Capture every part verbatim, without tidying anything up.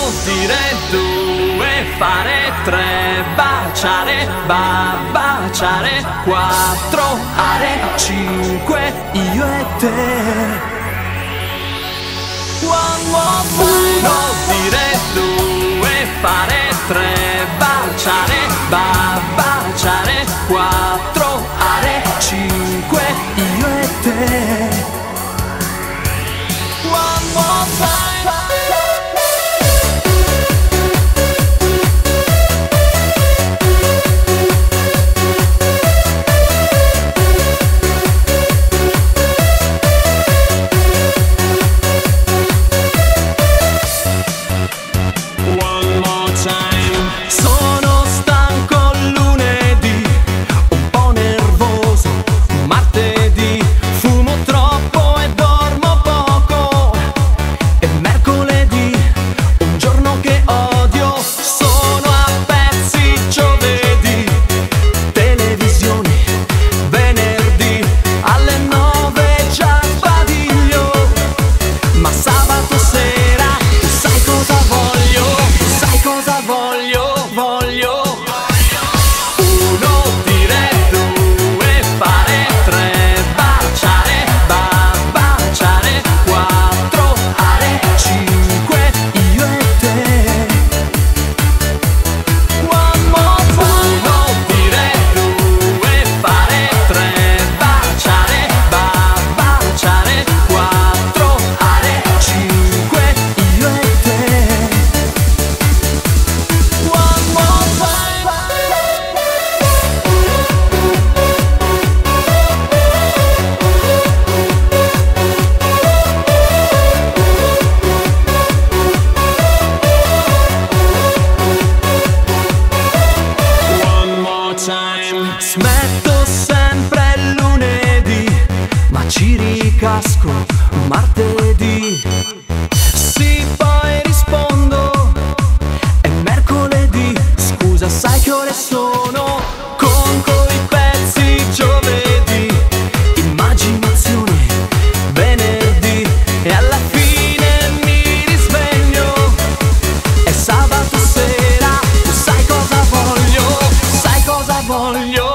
dire due, fare tre, baciare, ba, baciare, quattro, fare cinque, io e te. One more time. Uno, dire due, fare tre, baciare, ba, baciare, quattro, fare cinque, io e te. One more time. Sono stanco lunedì, un po' nervoso, martedì, fumo troppo e dormo poco, e mercoledì, un giorno che odio, sono a pezzi giovedì, televisione, venerdì, alle nove già sbadiglio, ma sabato sera, tu sai cosa voglio, tu sai cosa voglio. Voglio uno, dire due, fare tre, baciare, ba, baciare, quattro, fare cinque, io e te. One more time. Uno, dire due, fare tre, baciare, ba, baciare, quattro, fare cinque, io e te. Smetto sempre il lunedì, ma ci ricasco martedì. Sì, poi rispondo, è mercoledì, scusa, sai che ore sono? Conto i pezzi giovedì, immaginazione venerdì, e alla fine mi risveglio, è sabato sera, tu sai cosa voglio, sai cosa voglio.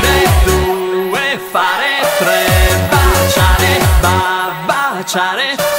Fare tre, baciare, ba, baciare.